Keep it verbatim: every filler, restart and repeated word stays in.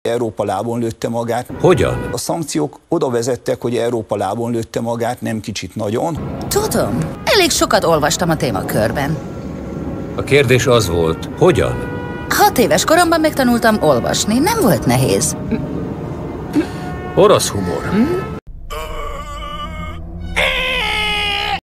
Európa lábon lőtte magát. Hogyan? A szankciók oda vezettek, hogy Európa lábon lőtte magát, nem kicsit nagyon. Tudom, elég sokat olvastam a témakörben. A kérdés az volt, hogyan? Hat éves koromban megtanultam olvasni, nem volt nehéz. Orosz humor.